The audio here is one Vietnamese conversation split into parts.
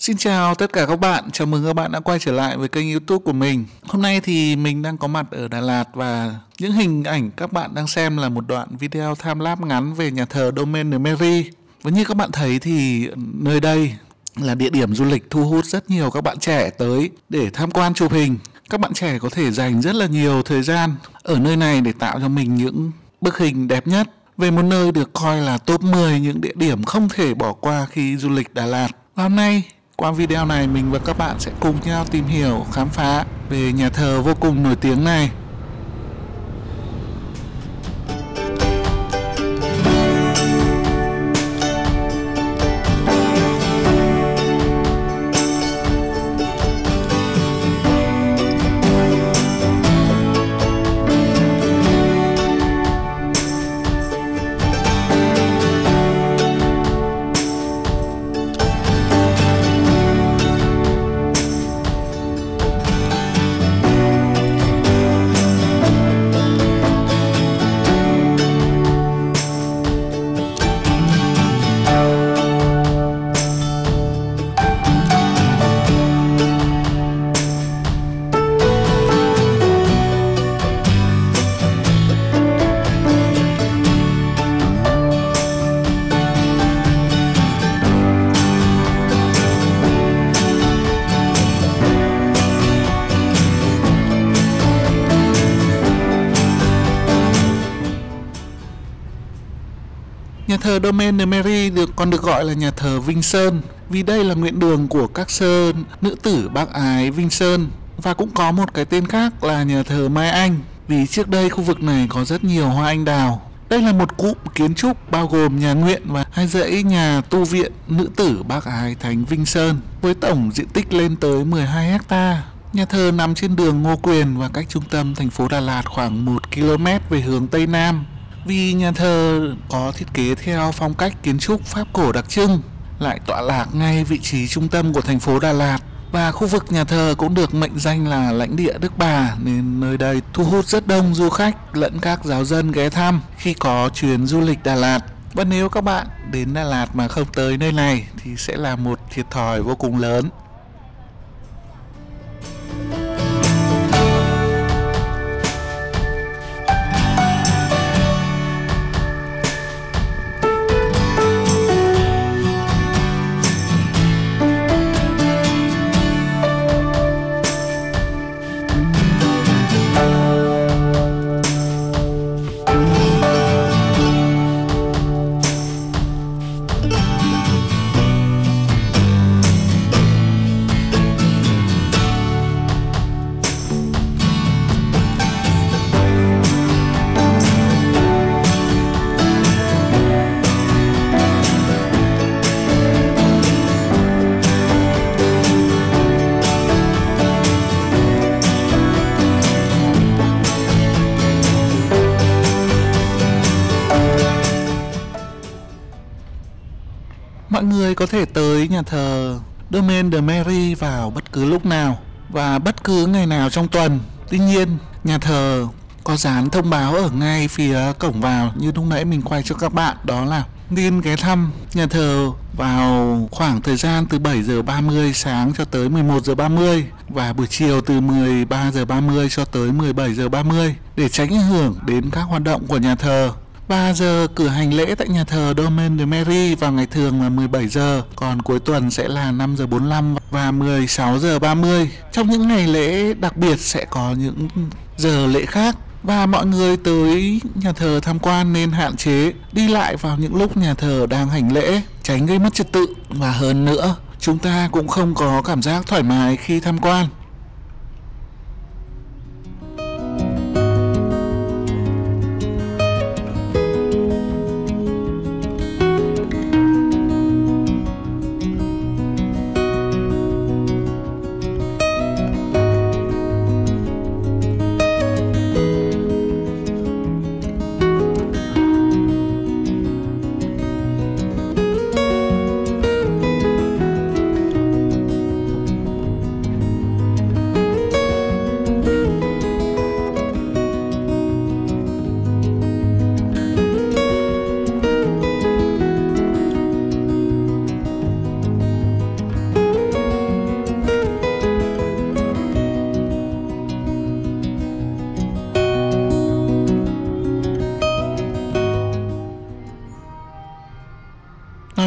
Xin chào tất cả các bạn, chào mừng các bạn đã quay trở lại với kênh YouTube của mình. Hôm nay thì mình đang có mặt ở Đà Lạt và những hình ảnh các bạn đang xem là một đoạn video time lapse ngắn về nhà thờ Domaine de Mairie. Và như các bạn thấy thì nơi đây là địa điểm du lịch thu hút rất nhiều các bạn trẻ tới để tham quan chụp hình. Các bạn trẻ có thể dành rất là nhiều thời gian ở nơi này để tạo cho mình những bức hình đẹp nhất về một nơi được coi là top 10 những địa điểm không thể bỏ qua khi du lịch Đà Lạt. Và hôm nay qua video này mình và các bạn sẽ cùng nhau tìm hiểu, khám phá về nhà thờ vô cùng nổi tiếng này. Nhà thờ Domaine de Mairie còn được gọi là nhà thờ Vinh Sơn vì đây là nguyện đường của các sơ nữ tử bác ái Vinh Sơn, và cũng có một cái tên khác là nhà thờ Mai Anh vì trước đây khu vực này có rất nhiều hoa anh đào. Đây là một cụm kiến trúc bao gồm nhà nguyện và hai dãy nhà tu viện nữ tử bác ái Thánh Vinh Sơn với tổng diện tích lên tới 12 ha. Nhà thờ nằm trên đường Ngô Quyền và cách trung tâm thành phố Đà Lạt khoảng 1 km về hướng Tây Nam. Vì nhà thờ có thiết kế theo phong cách kiến trúc Pháp cổ đặc trưng, lại tọa lạc ngay vị trí trung tâm của thành phố Đà Lạt, và khu vực nhà thờ cũng được mệnh danh là lãnh địa Đức Bà, nên nơi đây thu hút rất đông du khách lẫn các giáo dân ghé thăm khi có chuyến du lịch Đà Lạt. Và nếu các bạn đến Đà Lạt mà không tới nơi này thì sẽ là một thiệt thòi vô cùng lớn. Mọi người có thể tới nhà thờ Domaine de Mairie vào bất cứ lúc nào và bất cứ ngày nào trong tuần. Tuy nhiên, nhà thờ có dán thông báo ở ngay phía cổng vào như lúc nãy mình quay cho các bạn, đó là nên ghé thăm nhà thờ vào khoảng thời gian từ 7 giờ 30 sáng cho tới 11 giờ 30 và buổi chiều từ 13 giờ 30 cho tới 17 giờ 30 để tránh ảnh hưởng đến các hoạt động của nhà thờ. Và giờ cử hành lễ tại nhà thờ Domaine de Mairie vào ngày thường là 17 giờ, còn cuối tuần sẽ là 5 giờ 45 và 16 giờ 30. Trong những ngày lễ đặc biệt sẽ có những giờ lễ khác, và mọi người tới nhà thờ tham quan nên hạn chế đi lại vào những lúc nhà thờ đang hành lễ, tránh gây mất trật tự, và hơn nữa chúng ta cũng không có cảm giác thoải mái khi tham quan.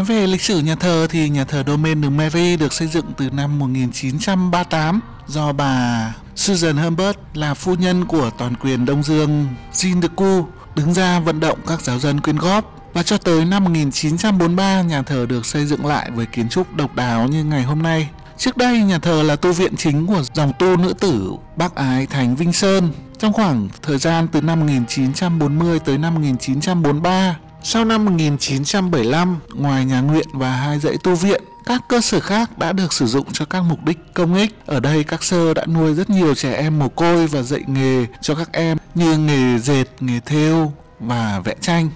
về lịch sử nhà thờ thì nhà thờ Domaine de Mary được xây dựng từ năm 1938 do bà Susan Humbert là phu nhân của toàn quyền Đông Dương Jean de Cou đứng ra vận động các giáo dân quyên góp. Và cho tới năm 1943, nhà thờ được xây dựng lại với kiến trúc độc đáo như ngày hôm nay. Trước đây, nhà thờ là tu viện chính của dòng tu nữ tử Bác Ái Thánh Vinh Sơn trong khoảng thời gian từ năm 1940 tới năm 1943. Sau năm 1975, ngoài nhà nguyện và 2 dãy tu viện, các cơ sở khác đã được sử dụng cho các mục đích công ích. Ở đây các sơ đã nuôi rất nhiều trẻ em mồ côi và dạy nghề cho các em như nghề dệt, nghề thêu và vẽ tranh.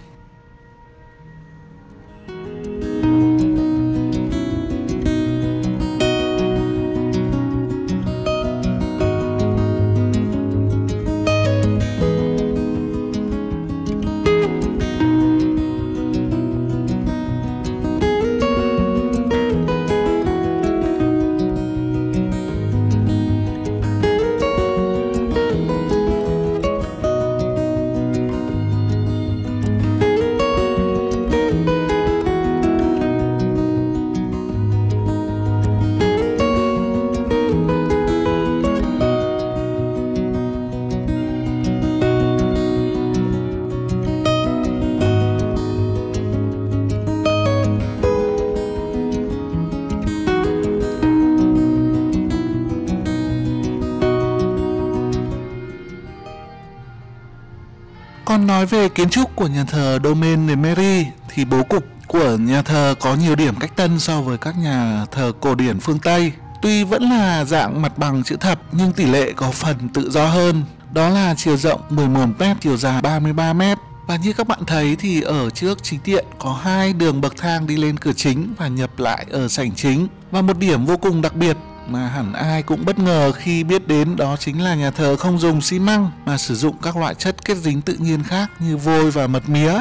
Còn nói về kiến trúc của nhà thờ Domaine de Mary thì bố cục của nhà thờ có nhiều điểm cách tân so với các nhà thờ cổ điển phương Tây. Tuy vẫn là dạng mặt bằng chữ thập nhưng tỷ lệ có phần tự do hơn. Đó là chiều rộng 11m, chiều dài 33m. Và như các bạn thấy thì ở trước chính điện có 2 đường bậc thang đi lên cửa chính và nhập lại ở sảnh chính. Và một điểm vô cùng đặc biệt mà hẳn ai cũng bất ngờ khi biết đến đó chính là nhà thờ không dùng xi măng mà sử dụng các loại chất kết dính tự nhiên khác như vôi và mật mía.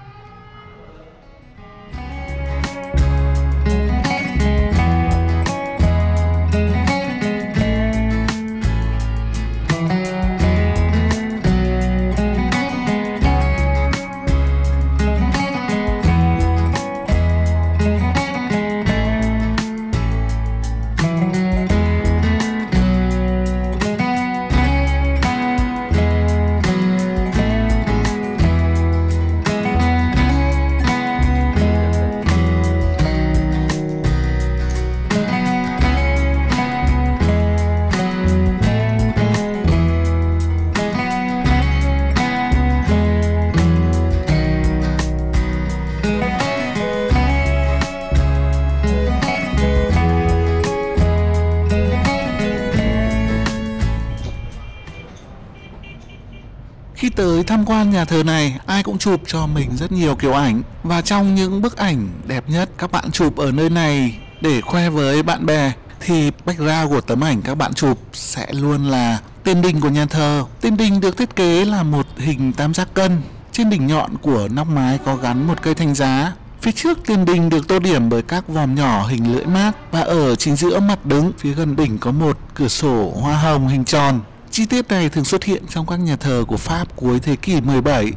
Khi tới tham quan nhà thờ này, ai cũng chụp cho mình rất nhiều kiểu ảnh. Và trong những bức ảnh đẹp nhất các bạn chụp ở nơi này để khoe với bạn bè thì background của tấm ảnh các bạn chụp sẽ luôn là tiền đình của nhà thờ. Tiền đình được thiết kế là một hình tam giác cân. Trên đỉnh nhọn của nóc mái có gắn một cây thánh giá. Phía trước tiền đình được tô điểm bởi các vòm nhỏ hình lưỡi mát. Và ở chính giữa mặt đứng, phía gần đỉnh có một cửa sổ hoa hồng hình tròn. Chi tiết này thường xuất hiện trong các nhà thờ của Pháp cuối thế kỷ 17.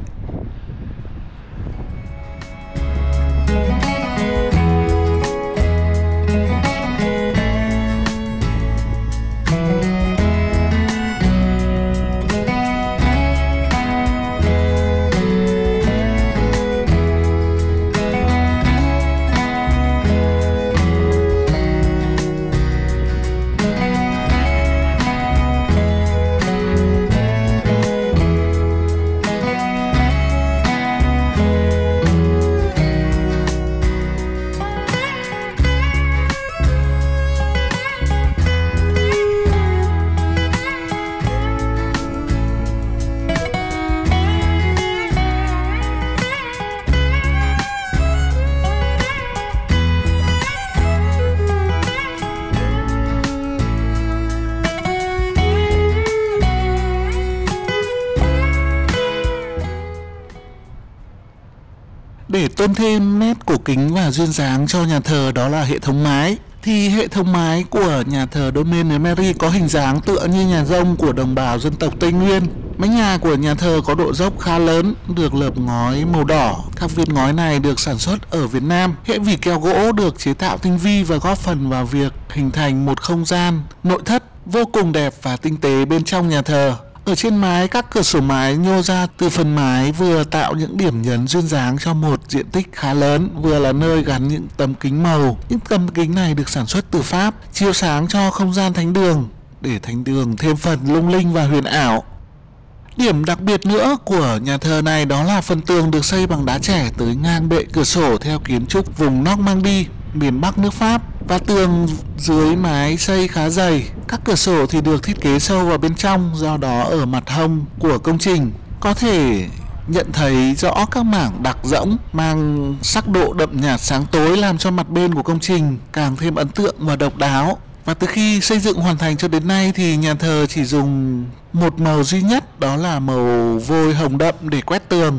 Để tôn thêm nét cổ kính và duyên dáng cho nhà thờ đó là hệ thống mái. thì hệ thống mái của nhà thờ Domaine Mary có hình dáng tựa như nhà rông của đồng bào dân tộc Tây Nguyên. Mái nhà của nhà thờ có độ dốc khá lớn, được lợp ngói màu đỏ. Các viên ngói này được sản xuất ở Việt Nam. Hệ vỉ kèo gỗ được chế tạo tinh vi và góp phần vào việc hình thành một không gian nội thất vô cùng đẹp và tinh tế bên trong nhà thờ. Ở trên mái, các cửa sổ mái nhô ra từ phần mái vừa tạo những điểm nhấn duyên dáng cho một diện tích khá lớn, vừa là nơi gắn những tấm kính màu. Những tấm kính này được sản xuất từ Pháp, chiếu sáng cho không gian thánh đường, để thánh đường thêm phần lung linh và huyền ảo. Điểm đặc biệt nữa của nhà thờ này đó là phần tường được xây bằng đá trẻ tới ngang bệ cửa sổ theo kiến trúc vùng Normandy, miền Bắc nước Pháp, và tường dưới mái xây khá dày. Các cửa sổ thì được thiết kế sâu vào bên trong, do đó ở mặt hông của công trình có thể nhận thấy rõ các mảng đặc rỗng mang sắc độ đậm nhạt sáng tối, làm cho mặt bên của công trình càng thêm ấn tượng và độc đáo. Và từ khi xây dựng hoàn thành cho đến nay thì nhà thờ chỉ dùng một màu duy nhất, đó là màu vôi hồng đậm để quét tường.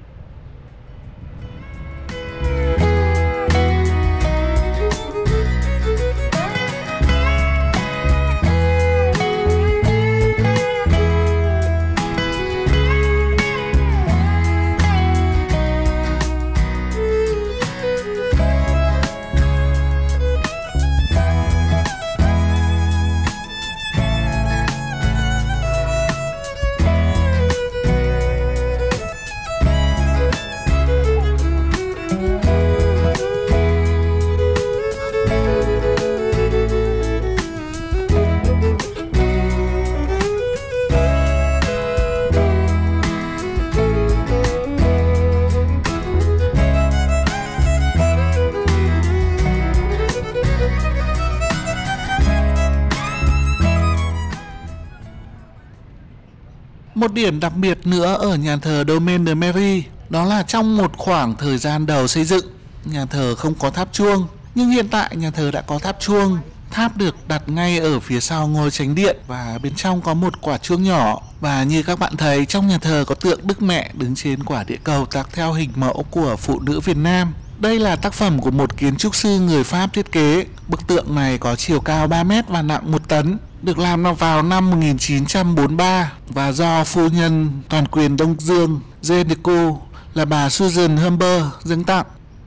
Một điểm đặc biệt nữa ở nhà thờ Domaine de Mary đó là trong một khoảng thời gian đầu xây dựng, nhà thờ không có tháp chuông, nhưng hiện tại nhà thờ đã có tháp chuông. Tháp được đặt ngay ở phía sau ngôi chánh điện và bên trong có một quả chuông nhỏ. Và như các bạn thấy, trong nhà thờ có tượng Đức Mẹ đứng trên quả địa cầu tác theo hình mẫu của phụ nữ Việt Nam. Đây là tác phẩm của một kiến trúc sư người Pháp thiết kế. Bức tượng này có chiều cao 3 mét và nặng 1 tấn, được làm vào năm 1943 và do phu nhân toàn quyền Đông Dương Jeanne Deco là bà Susan Humber dâng tặng.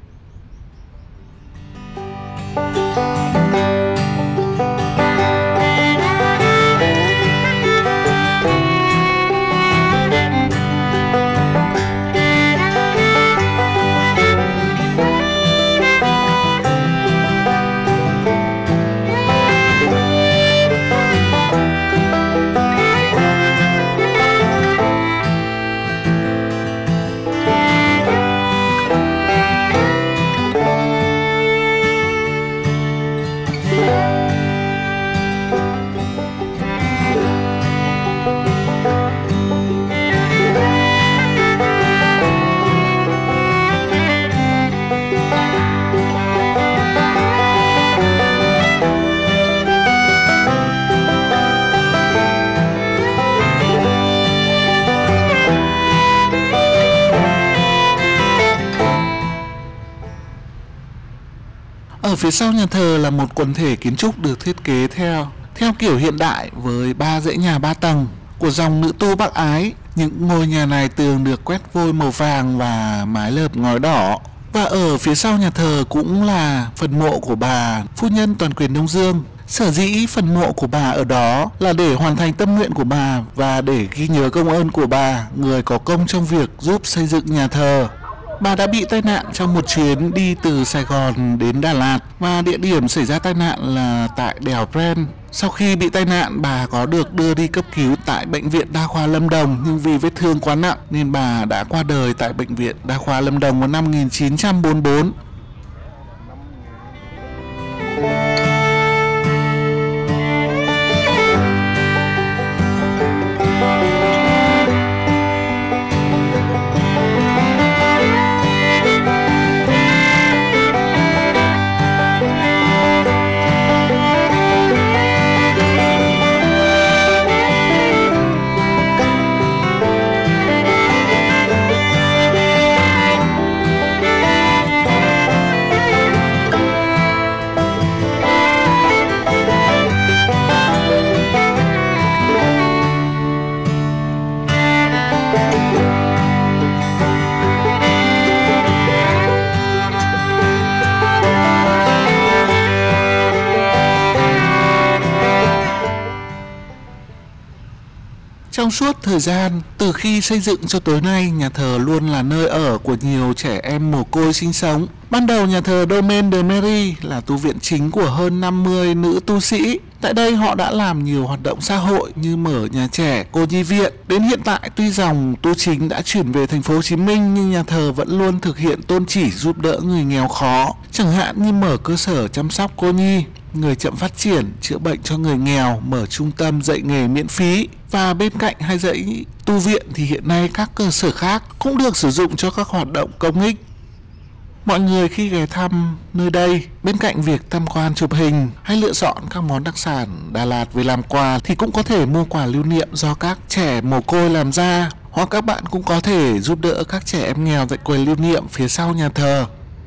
Ở phía sau nhà thờ là một quần thể kiến trúc được thiết kế theo kiểu hiện đại với 3 dãy nhà 3 tầng của dòng nữ tu Bắc Ái. Những ngôi nhà này tường được quét vôi màu vàng và mái lợp ngói đỏ. Và ở phía sau nhà thờ cũng là phần mộ của bà phu nhân toàn quyền Đông Dương. Sở dĩ phần mộ của bà ở đó là để hoàn thành tâm nguyện của bà và để ghi nhớ công ơn của bà, người có công trong việc giúp xây dựng nhà thờ. Bà đã bị tai nạn trong một chuyến đi từ Sài Gòn đến Đà Lạt và địa điểm xảy ra tai nạn là tại đèo Bren. Sau khi bị tai nạn, bà có được đưa đi cấp cứu tại Bệnh viện Đa khoa Lâm Đồng, nhưng vì vết thương quá nặng nên bà đã qua đời tại Bệnh viện Đa khoa Lâm Đồng vào năm 1944. Trong suốt thời gian từ khi xây dựng cho tới nay, nhà thờ luôn là nơi ở của nhiều trẻ em mồ côi sinh sống. Ban đầu nhà thờ Domaine de Mary là tu viện chính của hơn 50 nữ tu sĩ. Tại đây họ đã làm nhiều hoạt động xã hội như mở nhà trẻ, cô nhi viện. Đến hiện tại tuy dòng tu chính đã chuyển về thành phố Hồ Chí Minh nhưng nhà thờ vẫn luôn thực hiện tôn chỉ giúp đỡ người nghèo khó, chẳng hạn như mở cơ sở chăm sóc cô nhi, người chậm phát triển, chữa bệnh cho người nghèo, mở trung tâm dạy nghề miễn phí. Và bên cạnh hai dãy tu viện thì hiện nay các cơ sở khác cũng được sử dụng cho các hoạt động công ích. Mọi người khi ghé thăm nơi đây, bên cạnh việc tham quan chụp hình hay lựa chọn các món đặc sản Đà Lạt về làm quà thì cũng có thể mua quà lưu niệm do các trẻ mồ côi làm ra, hoặc các bạn cũng có thể giúp đỡ các trẻ em nghèo tại quầy lưu niệm phía sau nhà thờ.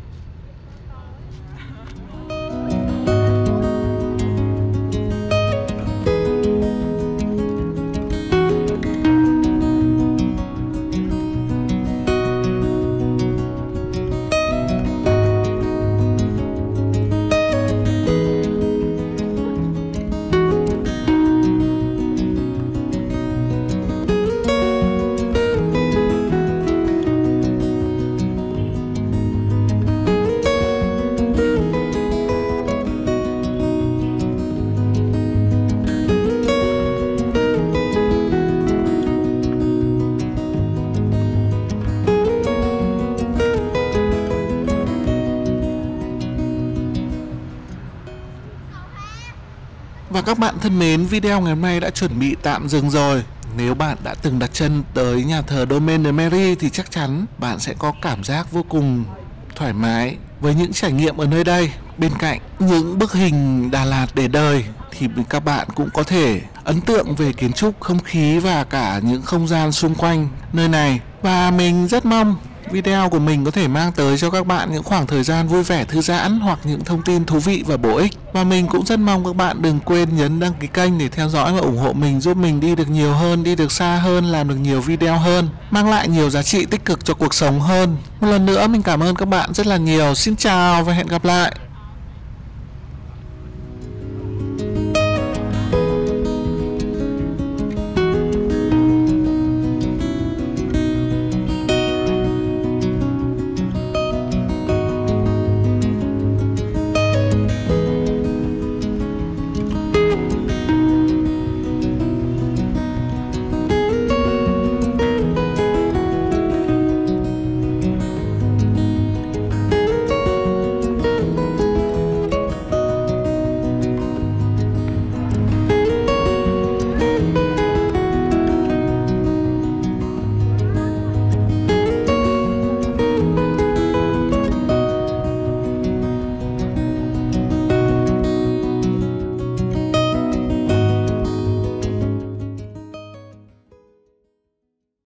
Và các bạn thân mến, video ngày hôm nay đã chuẩn bị tạm dừng rồi. Nếu bạn đã từng đặt chân tới nhà thờ Domaine de Mary thì chắc chắn bạn sẽ có cảm giác vô cùng thoải mái với những trải nghiệm ở nơi đây. Bên cạnh những bức hình Đà Lạt để đời thì các bạn cũng có thể ấn tượng về kiến trúc, không khí và cả những không gian xung quanh nơi này. Và mình rất mong video của mình có thể mang tới cho các bạn những khoảng thời gian vui vẻ thư giãn hoặc những thông tin thú vị và bổ ích. Và mình cũng rất mong các bạn đừng quên nhấn đăng ký kênh để theo dõi và ủng hộ mình, giúp mình đi được nhiều hơn, đi được xa hơn, làm được nhiều video hơn, mang lại nhiều giá trị tích cực cho cuộc sống hơn. Một lần nữa mình cảm ơn các bạn rất là nhiều. Xin chào và hẹn gặp lại.